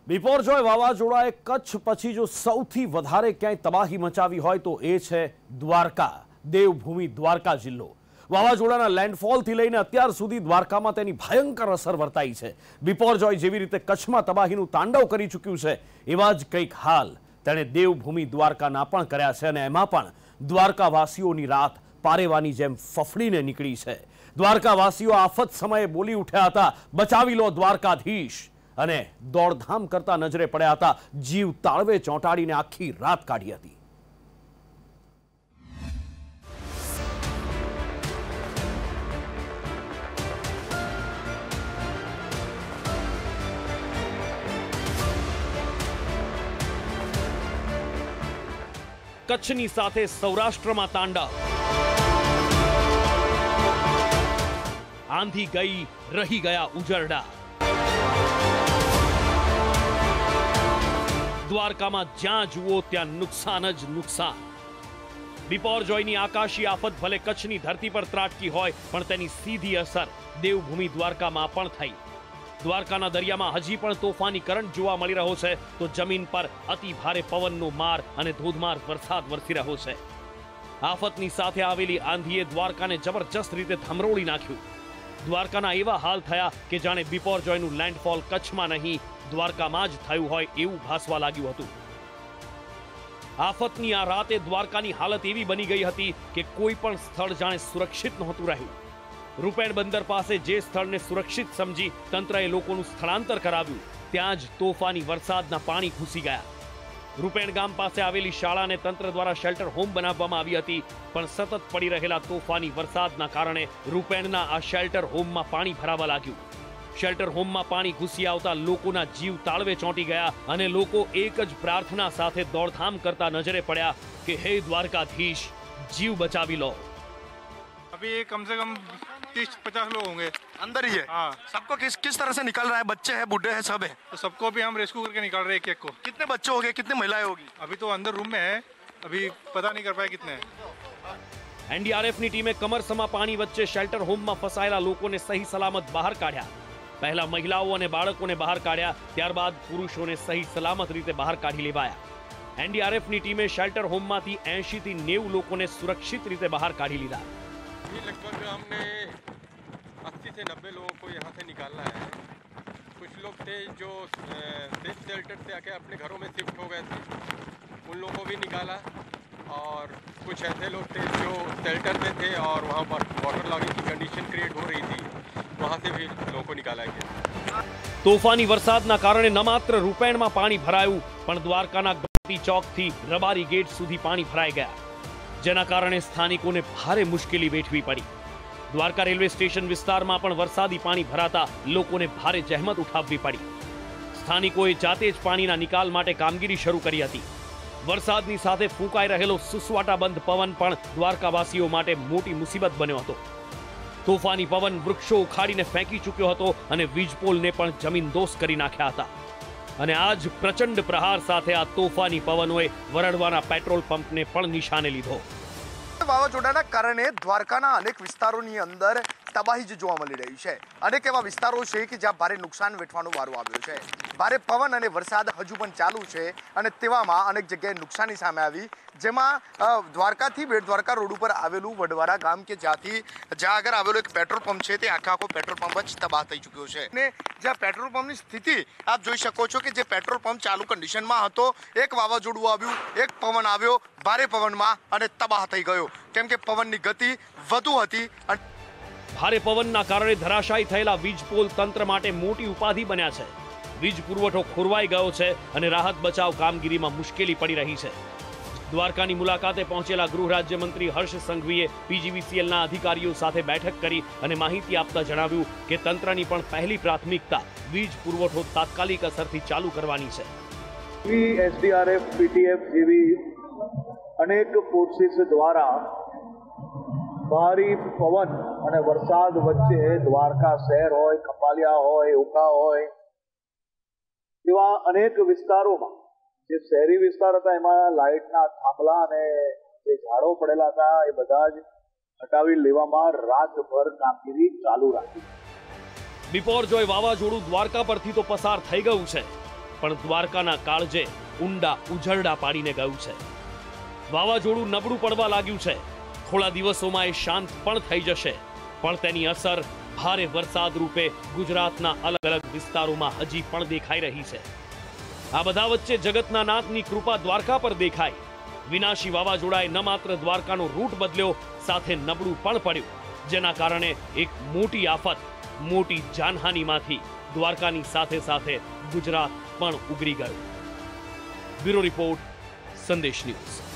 બિપોરજોય વાવાઝોડાએ કચ્છ પછી જો સૌથી વધારે ક્યાંય તબાહી મચાવી હોય તો એ છે દ્વારકા, દેવભૂમિ દ્વારકા જિલ્લો। વાવાઝોડાના લેન્ડફોલથી લઈને અત્યાર સુધી દ્વારકામાં તેની ભયંકર અસર વર્તાઈ છે। બિપોરજોય જેવી રીતે કચ્છમાં તબાહીનું તાંડવ કરી ચૂક્યું છે, એવા જ કંઈક હાલ તેણે દેવભૂમિ દ્વારકાના પણ કર્યા છે, અને એમાં પણ દ્વારકાવાસીઓની રાત પારેવાની જેમ ફફડીને નીકળી છે। દ્વારકાવાસીઓ આફત સમયે બોલી ઉઠ્યા હતા, બચાવી લો દ્વારકાધીશ, અને દોડધામ કરતા નજરે પડ્યા હતા, જીવ તાળવે ચોંટાડીને આખી રાત કાઢી હતી। કચ્છની સાથે સૌરાષ્ટ્રમાં તાંડવ, આંધી ગઈ રહી ગયા ઉજરડા। દ્વારકામાં જ્યાં જુઓ ત્યાં નુકસાન જ નુકસાન। બિપોરજોયની આકાશી આફત ભલે કચ્છની ધરતી પર ત્રાટકી હોય, પણ તેની સીધી અસર દેવભૂમિ દ્વારકામાં પણ થઈ। દ્વારકાના દરિયામાં હજી પણ તોફાની કરંટ જોવા મળી રહ્યો છે, તો જમીન પર અતિ ભારે પવનનો માર અને ધોધમાર વરસાદ વરસી રહ્યો છે। આફતની સાથે આવેલી આંધીએ દ્વારકાને જબરજસ્ત રીતે ધમરોળી નાખ્યું। દ્વારકાના એવા હાલ થયા કે જાણે બિપોરજોયનું લેન્ડફોલ કચ્છમાં નહીં, દ્વારકામાં જ થયું હોય એવું ભાસવા લાગ્યું હતું। આફતની આ રાતે દ્વારકાની હાલત એવી બની ગઈ હતી કે કોઈ પણ સ્થળ જાણે સુરક્ષિત નહોતું રહ્યું। રૂપેણ બંદર પાસે જે સ્થળને સુરક્ષિત સમજી તંત્રએ લોકોનું સ્થળાંતર કરાવ્યું, ત્યાં જ તોફાની વરસાદના પાણી ઘૂસી ગયા। રૂપેણ ગામ પાસે આવેલી શાળાને તંત્ર દ્વારા શેલ્ટર હોમ બનાવવામાં આવી હતી, પણ સતત પડી રહેલા તોફાની વરસાદના કારણે રૂપેણના આ શેલ્ટર હોમમાં પાણી ભરાવા લાગ્યું। શેલ્ટર હોમમાં પાણી ઘૂસી આવતા લોકોના જીવ તાળવે ચોંટી ગયા, અને લોકો એક જ પ્રાર્થના સાથે દોડધામ કરતા નજરે પડ્યા કે હે દ્વારકાધીશ, જીવ બચાવી લો। अभी कम से कम 30-50 लोग होंगे अंदर ही है। हाँ, सबको किस तरह से निकल रहा है? बच्चे हैं, बूढ़े हैं, सब है। तो सबको भी हम रेस्क्यू करके निकाल रहे हैं एक-एक को। कितने बच्चे हो गए, कितनी महिलाएं होगी? अभी तो अंदर रूम में है, अभी पता नहीं कर पाए कितने हैं। एनडीआरएफની ટીમે કમરસમા પાણી વચ્ચે શેલ્ટર હોમમાં ફસાયેલા લોકોને સહી સલામત બહાર કાઢ્યા। પહેલા મહિલાઓ અને બાળકોને બહાર કાઢ્યા, ત્યારબાદ પુરુષોને સહી સલામત રીતે બહાર કાઢી લેવાયા। એનડીઆરએફની ટીમે શેલ્ટર હોમમાંથી 80 થી 90 લોકોને સુરક્ષિત રીતે બહાર કાઢી લીધા। लगभग हमने 80 से 90 लोगों को यहाँ से निकालना है। कुछ लोग थे जो सेफ शेल्टर से आके अपने घरों में शिफ्ट हो गए थे, उन लोगों को भी निकाला, और कुछ ऐसे लोग थे जो शेल्टर में थे और वहाँ पर वाटर लॉगिंग की कंडीशन क्रिएट हो रही थी, वहाँ से भी लोगों को निकाला गया। તોફાની વરસાદના કારણે ન માત્ર રૂપેણમાં પાણી ભરાયું, પણ દ્વારકાના ગણપતિ ચોકથી રબારી ગેટ સુધી પાણી ભરાઈ ગયા, જેના કારણે સ્થાનિકોને ભારે મુશ્કેલી વેઠવી પડી। દ્વારકા રેલવે સ્ટેશન વિસ્તારમાં પણ વરસાદી પાણી ભરાતા લોકોને ભારે જહેમત ઉઠાવવી પડી। સ્થાનિકોએ જાતે જ પાણીના નિકાલ માટે કામગીરી શરૂ કરી હતી। વરસાદની સાથે ફૂંકાઈ રહેલો સુસવાટાબંધ પવન પણ દ્વારકાવાસીઓ માટે મોટી મુસીબત બન્યો હતો। તોફાની પવન વૃક્ષો ઉખાડીને ફેંકી ચૂક્યો હતો અને વીજપોલને પણ જમીનદોસ કરી નાખ્યા હતા। અને આજ પ્રચંડ પ્રહાર સાથે આ તોફાની પવનોએ વરડવાના પેટ્રોલ પંપને પણ નિશાને લીધો। વાવાઝોડાના કારણે દ્વારકાના અનેક વિસ્તારોની અંદર તબાહી જ જોવા મળી રહી છે। અનેક એવા વિસ્તારો છે કે જ્યાં ભારે નુકસાન વેઠવાનો વારો આવ્યો છે। ભારે પવન અને વરસાદ હજુ પણ ચાલુ છે, અને તેવામાં અનેક જગ્યાએ નુકસાની સામે આવી, જેમાં દ્વારકાથી બેટ દ્વારકા રોડ ઉપર આવેલું વડવારા ગામ કે જ્યાં આગળ આવેલો એક પેટ્રોલ પંપ છે, તે આખો પેટ્રોલ પંપ જ તબાહ થઈ ચૂક્યો છે। અને જ્યાં પેટ્રોલ પંપની સ્થિતિ આપ જોઈ શકો છો કે જે પેટ્રોલ પંપ ચાલુ કન્ડિશનમાં હતો, એક વાવાઝોડું આવ્યું, એક પવન આવ્યો ભારે પવનમાં અને તબાહ થઈ ગયો, કેમ કે પવનની ગતિ વધુ હતી। ભારે પવનના કારણે ધરાશાયી થયેલા વીજપોલ તંત્ર માટે મોટી ઉપાધિ બન્યા છે। વીજ પુરવઠો ખોરવાઈ ગયો છે અને રાહત બચાવ કામગીરીમાં મુશ્કેલી પડી રહી છે। દ્વારકાની મુલાકાતે પહોંચેલા ગૃહ રાજ્યમંત્રી હર્ષ સંઘવીએ પીજીવીસીએલના અધિકારીઓ સાથે બેઠક કરી અને માહિતી આપતા જણાવ્યું કે તંત્રની પણ પહેલી પ્રાથમિકતા વીજ પુરવઠો તાત્કાલિક અસરથી ચાલુ કરવાની છે। એસડીઆરએફ, પીટીએફ જેવી અનેક ફોર્સિસ દ્વારા ભારે પવન અને વરસાદ વચ્ચે દ્વારકા શહેર હોય, ખંભાલિયા હોય, ઉકા હોય, એવા અનેક વિસ્તારોમાં જે શહેરી વિસ્તાર હતા એમાં લાઇટના થાંભલા અને જે ઝાડો પડેલા હતા એ બધા જ હટાવી લેવામાં રાતભર કામગીરી ચાલુ રાખી। બિપોરજોય વાવાઝોડું દ્વારકા પરથી તો પસાર થઈ ગયું છે, પણ દ્વારકાના કાળજે ઊંડા ઉજરડા પાડીને ગયું છે. વાવાઝોડું નબળું પડવા લાગ્યું છે. થોડા દિવસોમાં એ શાંત પણ થઈ જશે, પણ તેની અસર ભારે વરસાદ રૂપે ગુજરાતના અલગ અલગ વિસ્તારોમાં હજી પણ દેખાઈ રહી છે. આ બધા વચ્ચે જગતના નાથની કૃપા દ્વારકા પર દેખાઈ. વિનાશી વાવાઝોડાએ ન માત્ર દ્વારકાનો રૂટ બદલ્યો, સાથે નબળું પણ પડ્યું, જેના કારણે એક મોટી આફત, મોટી જાનહાનિમાંથી દ્વારકાની સાથે સાથે ગુજરાત પણ ઉગરી ગયું. Bureau report, Sandesh news.